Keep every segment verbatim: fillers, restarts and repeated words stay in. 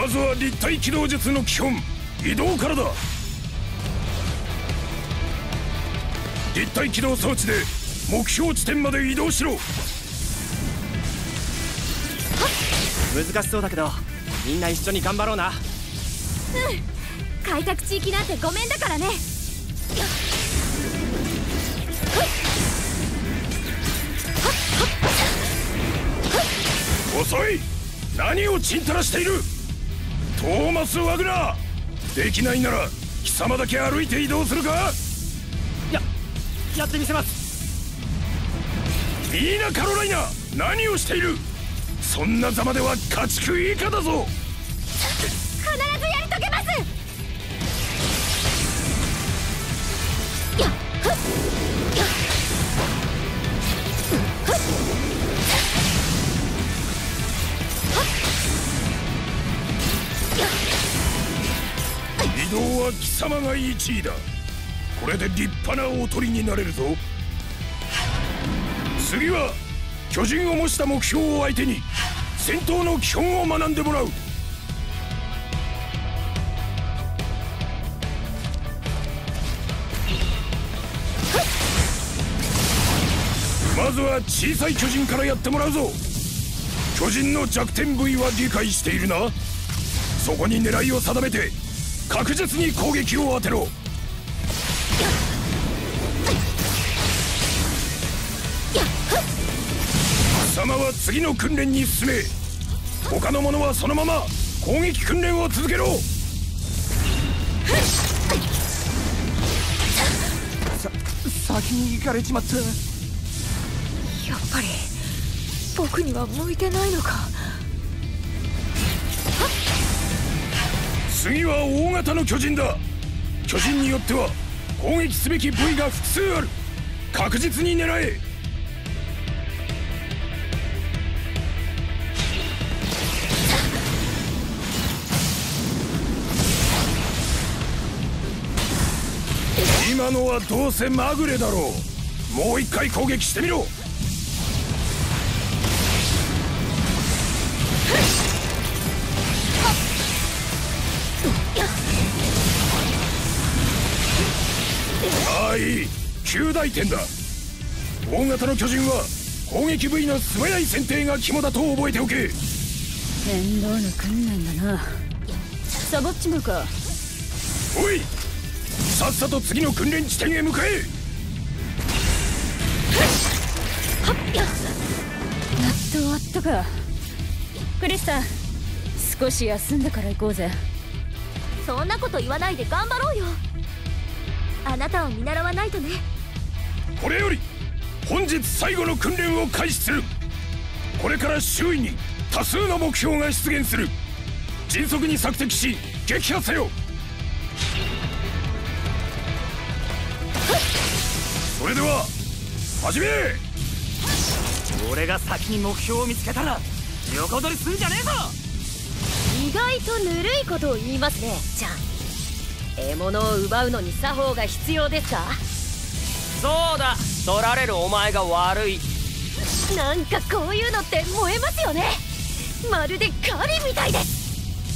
まずは立体機動術の基本、移動からだ。立体機動装置で目標地点まで移動しろ。 難しそうだけどみんな一緒に頑張ろうな。 うん、開拓地域なんてごめんだからね。 遅い。何をちんたらしている。トーマス・ワグナー、できないなら貴様だけ歩いて移動するか。 ややってみせます。 ミーナ・カロライナ、何をしている。そんなざまでは家畜以下だぞ。 必ずやり遂げます。やっふっやっふっ移動は貴様がいちいだ。これで立派なおとりになれるぞ。次は巨人を模した目標を相手に戦闘の基本を学んでもらう。まずは小さい巨人からやってもらうぞ。巨人の弱点部位は理解しているな。そこに狙いを定めて確実に攻撃を当てろ。貴様は次の訓練に進め。他の者はそのまま攻撃訓練を続けろ。 さ先に行かれちまった。 やっぱり僕には向いてないのか。 次は大型の巨人だ。巨人によっては攻撃すべき部位が複数ある。確実に狙え。今のはどうせまぐれだろう。もう一回攻撃してみろ。ああ、いい。及第点だ。大型の巨人は攻撃部位の素早い選定が肝だと覚えておけ。 面倒な訓練だな。サボっちまうか。 おい、さっさと次の訓練地点へ向かえ。 やっと終わったか。クリスさん、少し休んでから行こうぜ。そんなこと言わないで頑張ろうよ。あなたを見習わないとね。 これより本日最後の訓練を開始する。これから周囲に多数の目標が出現する。迅速に索敵し撃破せよ。それでは始め。 俺が先に目標を見つけたら横取りすんじゃねえぞ。 意外とぬるいことを言いますね、ちゃん。獲物を奪うのに作法が必要ですか。 そうだ、取られるお前が悪い。 なんかこういうのって燃えますよね。まるで狩りみたいです。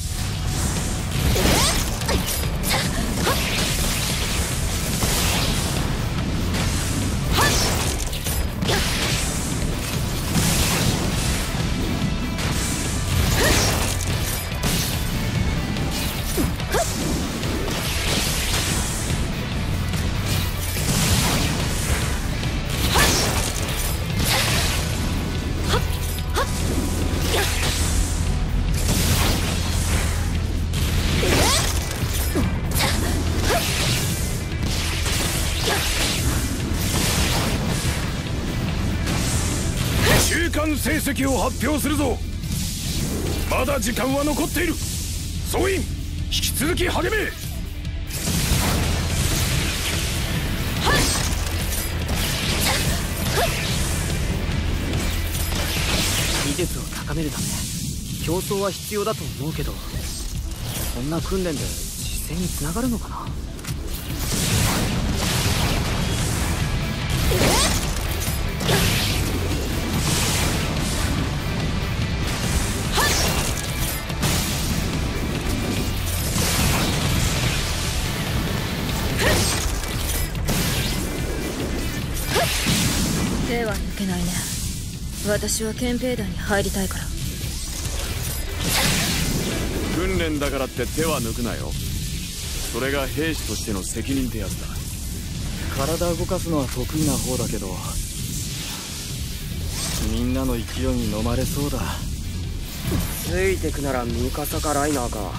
中間成績を発表するぞ。まだ時間は残っている。総員、引き続き励め。 技術を高めるため競争は必要だと思うけど、こんな訓練で姿勢につながるのかな。 けないね。私は憲兵団に入りたいから。 訓練だからって手は抜くなよ。それが兵士としての責任ってやつだ。 体動かすのは得意な方だけど、みんなの勢いに飲まれそうだ。 ついてくならミカサかライナーか。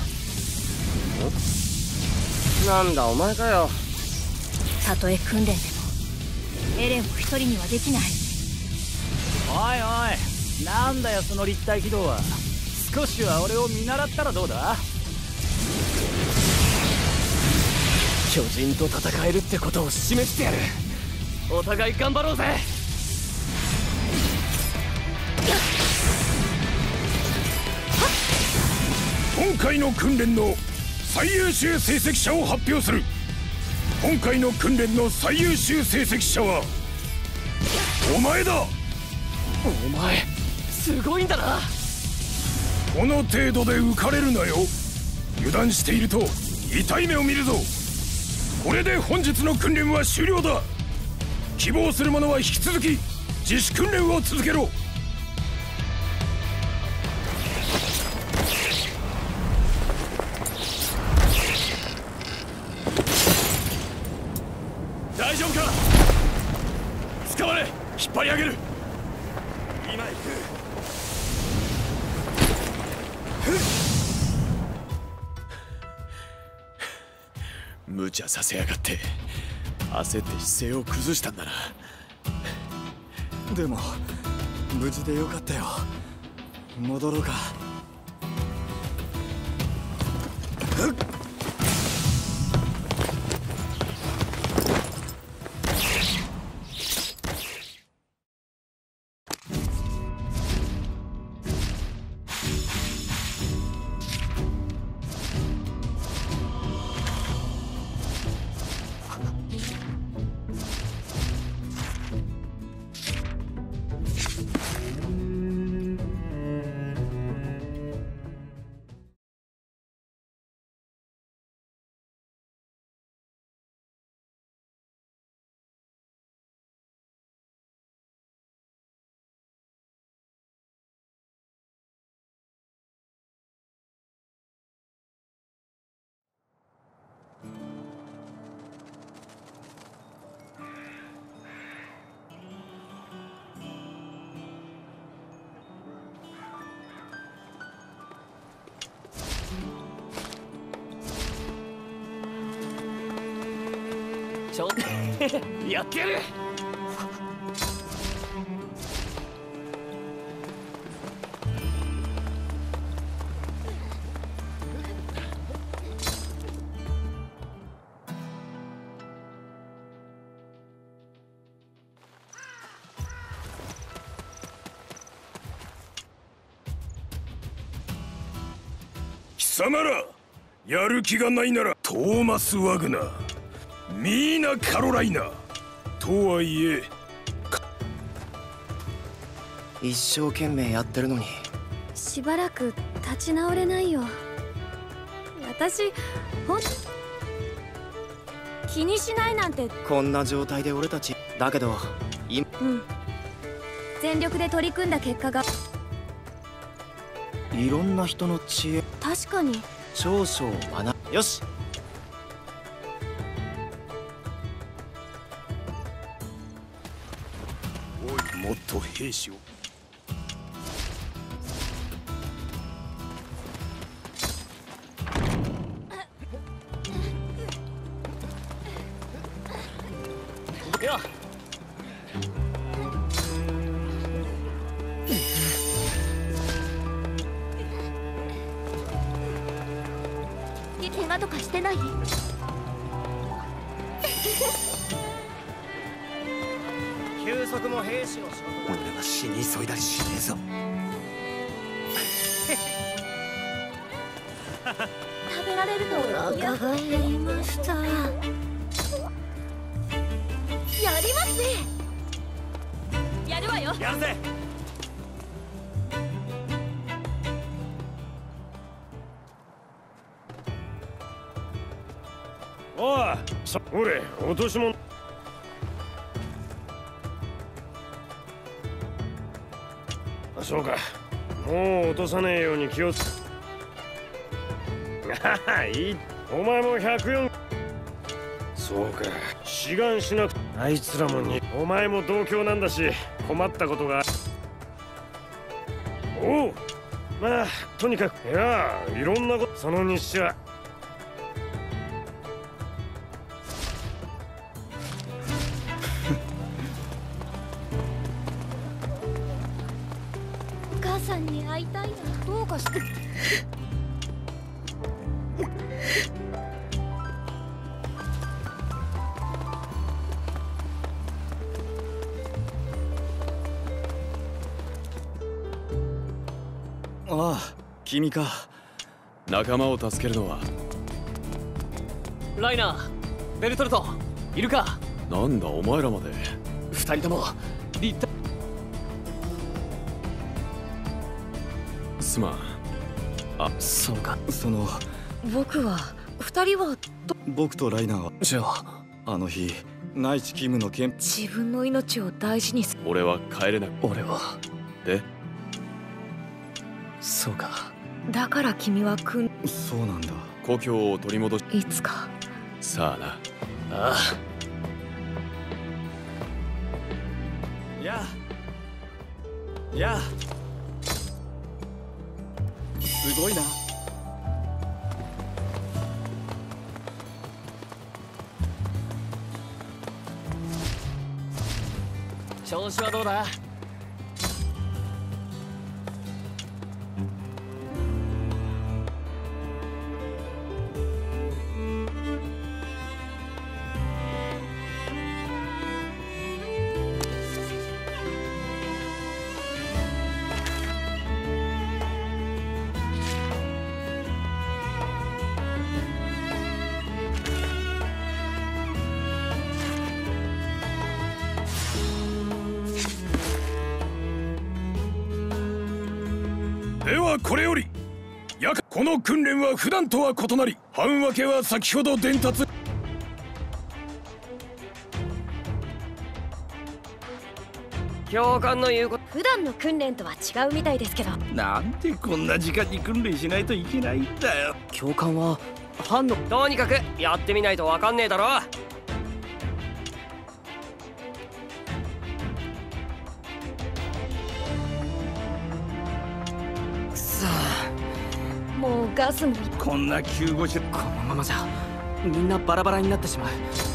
んなんだお前かよ。 たとえ訓練でもエレンを一人にはできない。 おいおい、なんだよその立体軌道は。少しは俺を見習ったらどうだ。巨人と戦えるってことを示してやる。お互い頑張ろうぜ。 今回の訓練の最優秀成績者を発表する。今回の訓練の最優秀成績者はお前だ。 お前すごいんだな。 この程度で浮かれるなよ。油断していると痛い目を見るぞ。これで本日の訓練は終了だ。希望する者は引き続き自主訓練を続けろ。 大丈夫か。捕まれ。引っ張り上げる。今行く。無茶させやがって。焦って姿勢を崩したんだな。 でも無事でよかったよ。戻ろうか。ちょっとやってやる。 貴様らやる気がないならトーマス・ワグナー、ミーナ・カロライナとはいえ一生懸命やってるのにしばらく立ち直れないよ。私ほん気にしないなんて。 こんな状態で俺たちだけど今うん全力で取り組んだ結果が。 いろんな人の知恵確かに少々学ぶ。よし。 おい、もっと兵士を。 よっ。 怪我とかしてない？ 休息も兵士の仕事。 俺は死に急いだりしねえぞ。 食べられるとお腹が減りました。やりますね。やるわよ。 やるぜ。 おい、俺落とし物。 そうか。もう落とさねえように気をつけ。いい。お前もひゃくよん。そうか。志願しなくて。あいつらもに。お前も同郷なんだし困ったことが。おう。まあとにかくいやいろんなこと。その日誌は。 お母さんに会いたいな。どうかして。 ああ、君か。仲間を助けるのは。 ライナー、ベルトルト、いるか。 なんだお前らまで。 二人とも立体。 すまん。あ、 そうか。 その僕は二人は僕とライナーはじゃああの日内地勤務の件。 自分の命を大事にする。 俺は帰れなく。 俺は。 でそうか。 だから君はくん。 そうなんだ。 故郷を取り戻し。 いつか。 さあな。 ああ。 やあやあすごいな。 調子はどうだ。 ではこれよりやかこの訓練は普段とは異なり、半分けは先ほど伝達。 教官の言うこと。 普段の訓練とは違うみたいですけど。 なんでこんな時間に訓練しないといけないんだよ。 教官は班の。 とにかくやってみないとわかんねえだろ。 もうガスも。 こんな救護車。 このままじゃみんなバラバラになってしまう。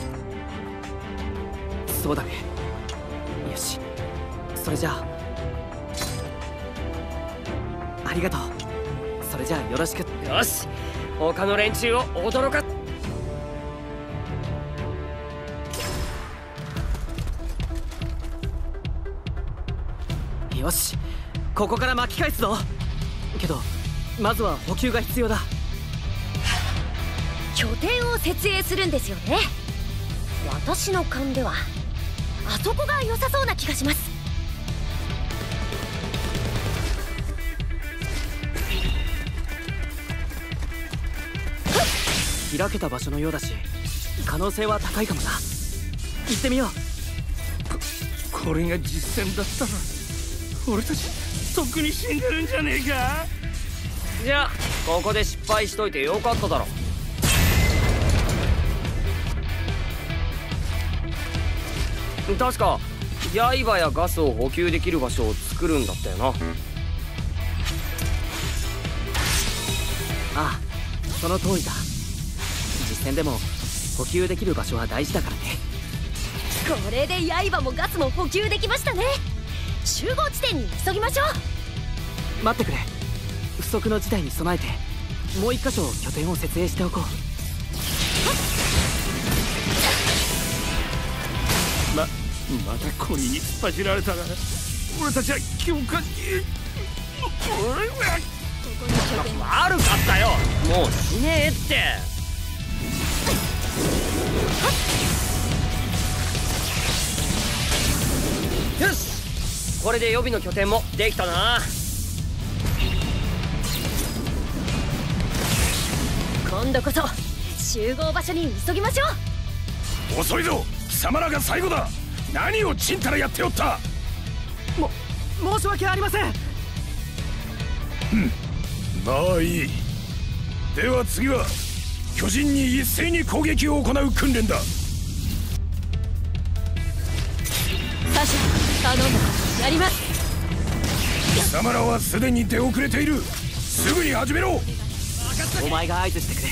そうだね。よし、それじゃあありがとう。それじゃあよろしく。 よし、他の連中を驚か。 よし、ここから巻き返すぞ。けどまずは補給が必要だ。 拠点を設営するんですよね。私の勘ではあそこが良さそうな気がします。 開けた場所のようだし可能性は高いかもな。行ってみよう。 こ, これが実戦だったら俺たちとっくに死んでるんじゃねえか。 じゃあここで失敗しといてよかっただろ。確か刃やガスを補給できる場所を作るんだったよな。 ああ、その通りだ。実戦でも補給できる場所は大事だからね。 これで刃もガスも補給できましたね。集合地点に急ぎましょう。 待ってくれ。不測の事態に備えてもう一箇所拠点を設営しておこう。 ままたコニーに突っ走られたら俺たちは教官に。 悪かったよ。もうしねえって。よし、これで予備の拠点もできたな。 今度こそ集合場所に急ぎましょう。遅いぞ、貴様らが最後だ。何をちんたらやっておった。 も申し訳ありません。 まあいい。では次は巨人に一斉に攻撃を行う訓練だ。 サシャ、頼んだからやります。 貴様らはすでに出遅れている。すぐに始めろ。 お前が合図してくれ。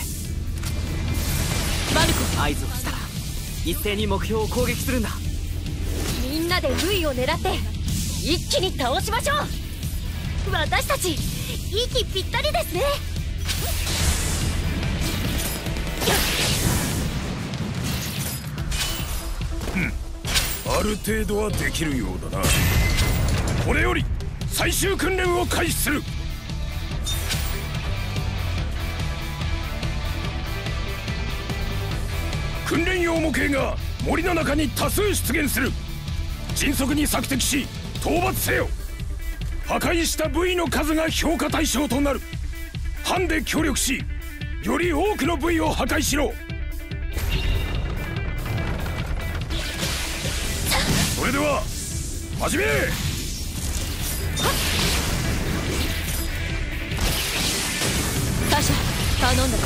マルコ、 合図をしたら一斉に目標を攻撃するんだ。 みんなで V を狙って一気に倒しましょう。私たち息ぴったりですね。 ある程度はできるようだな。これより最終訓練を開始する。訓練用模型が森の中に多数出現する。迅速に索敵し討伐せよ。破壊した部位の数が評価対象となる。班で協力しより多くの部位を破壊しろ。それでは始め。 サシャ、頼んだから。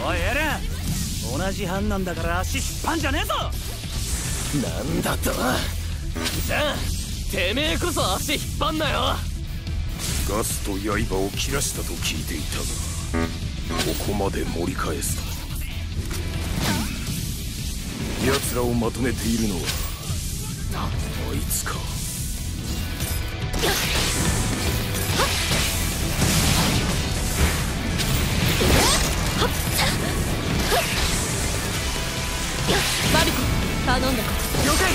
おいエレン、同じ班なんだから足引っ張んじゃねえぞ。 なんだと。じゃあてめえこそ足引っ張んなよ。 ガスと刃を切らしたと聞いていたが、ここまで盛り返すと。奴らをまとめているのはあいつか。 マルコ、頼んだから。 了解。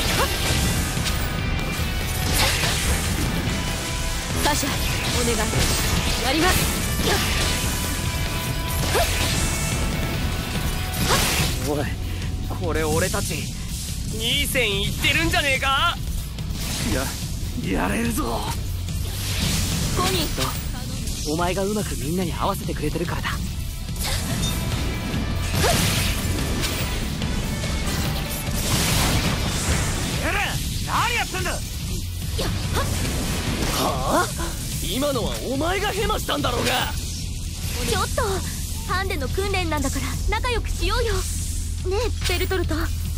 サシャ、お願い、やります。 おい、これ俺たちに戦いってるんじゃねえか。 いや、やれるぞ。 コニー、 お前がうまくみんなに合わせてくれてるからだ。 エレン、何やってんだ。 はあ、今のはお前がヘマしたんだろうが。 ちょっとハンデの訓練なんだから仲良くしようよ。ねえベルトルト。 え、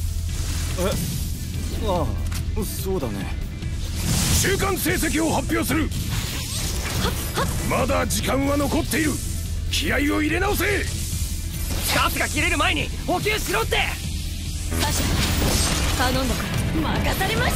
ああ、そうだね。 中間成績を発表する。まだ時間は残っている。気合を入れ直せ。 ガスが切れる前に補給しろって。 サシャ、頼んだから任されました。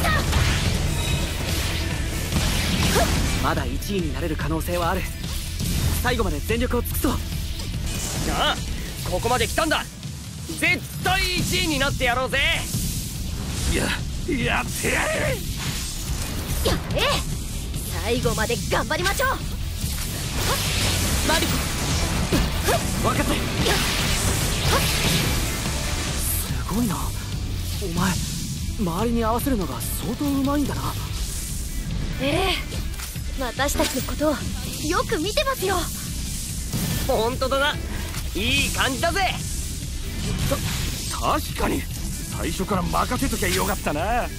まだいちいになれる可能性はある。最後まで全力を尽くそう。 じゃあここまで来たんだ。絶対いちいになってやろうぜ。 ややってやれ。 やっえ最後まで頑張りましょう。マルコ、 分かった。すごいな、お前周りに合わせるのが相当うまいんだな。 ええ、私たちのことをよく見てますよ。 本当だな、いい感じだぜ。 た確かに最初から任せときゃよかったな。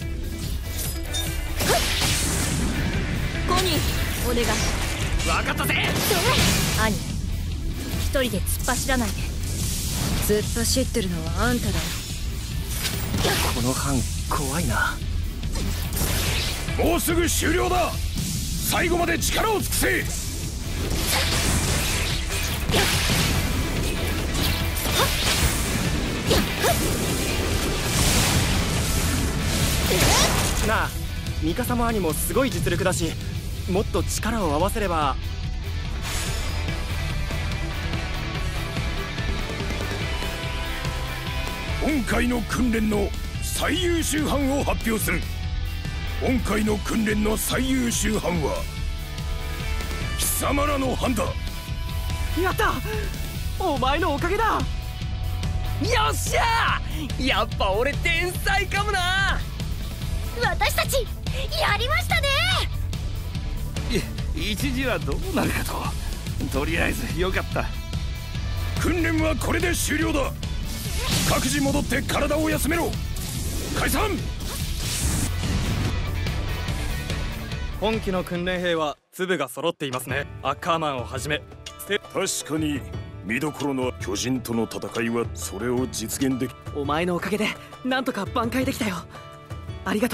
コニー、お願い。 分かったぜ。 兄、一人で突っ走らないで。突っ走ってるのはあんただよ。 この班怖いな。 もうすぐ終了だ。最後まで力を尽くせ。 なあ、ミカサも兄もすごい実力だし、もっと力を合わせれば。 今回の訓練の最優秀班を発表する。今回の訓練の最優秀班は貴様らの班だ。 やった、お前のおかげだ。 よっしゃー、やっぱ俺天才かもな。 私たちやりましたね。 い一時はどうなるかと。とりあえずよかった。 訓練はこれで終了だ。各自戻って体を休めろ。解散。 本期の訓練兵は粒が揃っていますね。アッカーマンをはじめ。 確かに見どころの巨人との戦いはそれを実現でき。 お前のおかげでなんとか挽回できたよ。ありがと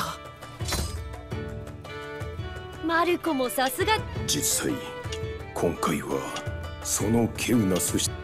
う。マルコもさすが。 実際今回はその稀有な素質